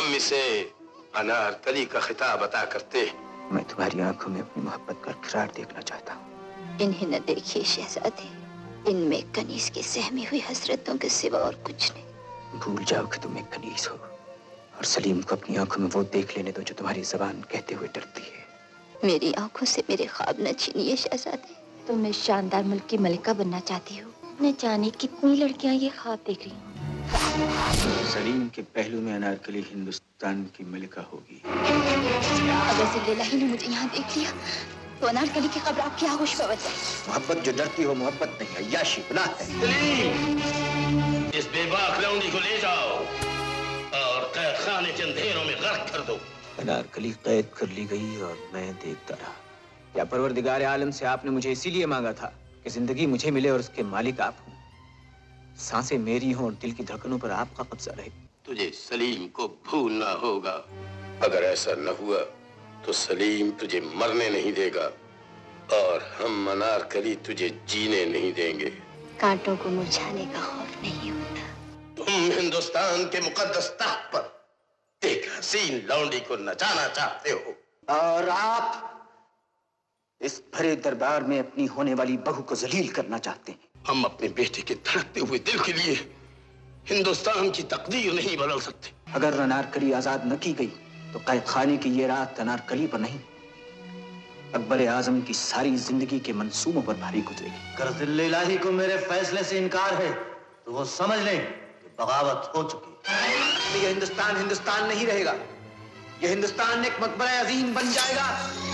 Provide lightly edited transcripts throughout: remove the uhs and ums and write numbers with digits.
हम इसे अनारकली का खिताब अता करते हैं। मैं तुम्हारी आंखों में अपनी मोहब्बत का इकरार देखना चाहता हूँ। इन्हें न देखिए शहजादे, इनमें कनीज की सहमी हुई हसरतों के सिवा और कुछ नहीं। भूल जाओ कि तुम एक कनीज हो और सलीम को अपनी आंखों में वो देख लेने दो जो तुम्हारी जबान कहते हुए डरती है। मेरी आंखों से मेरे ख्वाब न छीनिए शहजादे। तुम इस शानदार मुल्क की मलिका बनना चाहती हो। न जाने कितनी लड़कियां ये ख्वाब देख रही हैं। सलीम के पहलू में अनारकली हिंदुस्तान की मलिका होगी। अगर जिल्लाही ने मुझे यहाँ देख लिया तो अनारकली की खबर आपकी आगोश में बच जाएगी। मोहब्बत जो डरती हो मोहब्बत नहीं, अय्याशी गुनाह है। सलीम, इस बेबाक लौंडी को ले जाओ और कैद खाने के अंधेरों में गर्क कर दो। अनारकली कैद कर ली गई और मैं देखता रहा। या परवरदिगार आलम से आपने मुझे इसीलिए मांगा था कि जिंदगी मुझे मिले और उसके मालिक आप हों, सांसें मेरी हों और दिल की धड़कनों पर आपका कब्जा रहे। तुझे सलीम को भूलना होगा। अगर ऐसा न हुआ तो सलीम तुझे मरने नहीं देगा और हम अनारकली तुझे जीने नहीं देंगे। कांटों को मुरझाने का खौफ नहीं होता। तुम हिंदुस्तान के मुकद्दस तख्त पर एक हसीन लौंडी को नचाना चाहते हो और आप इस भरे दरबार में अपनी होने वाली बहू को जलील करना चाहते हैं। हम अपने बेटे के धड़कते हुए दिल के लिए हिंदुस्तान की तकदीर नहीं बदल सकते। अगर अनारकली आजाद न की गई तो कैद खाने की ये रात अनारकली पर नहीं, अकबर आजम की सारी जिंदगी के मंसूबों पर भारी गुजरेगी। अगर दिल्ली इलाही को मेरे फैसले से इनकार है तो वो समझ लें कि बगावत हो चुकी। ये हिंदुस्तान हिंदुस्तान नहीं रहेगा। ये हिंदुस्तान एक मकबरा अजीम बन जाएगा।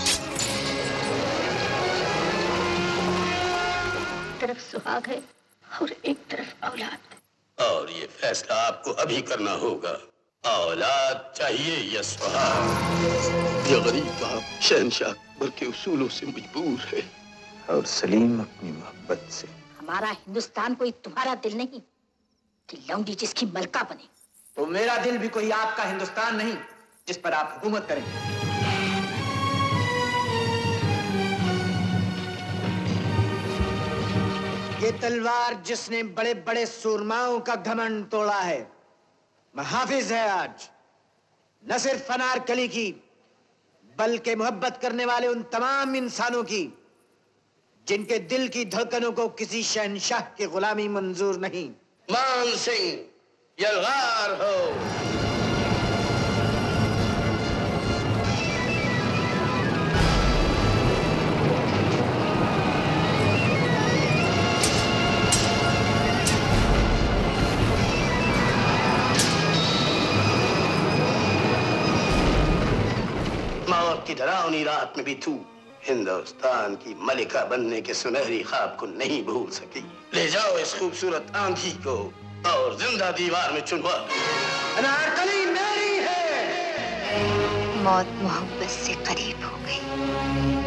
एक तरफ सुहाग है और एक तरफ औलाद। और ये फैसला आपको अभी करना होगा। औलाद चाहिए या सुहाग? ये गरीब बाप शहनशाह अकबर के उसूलों से मजबूर है और सलीम अपनी मोहब्बत से। हमारा हिंदुस्तान कोई तुम्हारा दिल नहीं कि लौंडी जिसकी मलका बने। तो मेरा दिल भी कोई आपका हिंदुस्तान नहीं जिस पर आप हुकूमत करेंगे। ये तलवार जिसने बड़े बड़े सूरमाओं का घमंड तोड़ा है, महाफिज है आज न सिर्फ अनारकली की बल्कि मोहब्बत करने वाले उन तमाम इंसानों की जिनके दिल की धड़कनों को किसी शहनशाह की गुलामी मंजूर नहीं। मान सिंह यलगार हो। मौत की डरावनी रात में भी तू हिंदुस्तान की मलिका बनने के सुनहरी ख्वाब को नहीं भूल सकी। ले जाओ इस खूबसूरत आंधी को और जिंदा दीवार में चुनवा दो। अनारकली मेरी है। मौत मोहब्बत से करीब हो गई।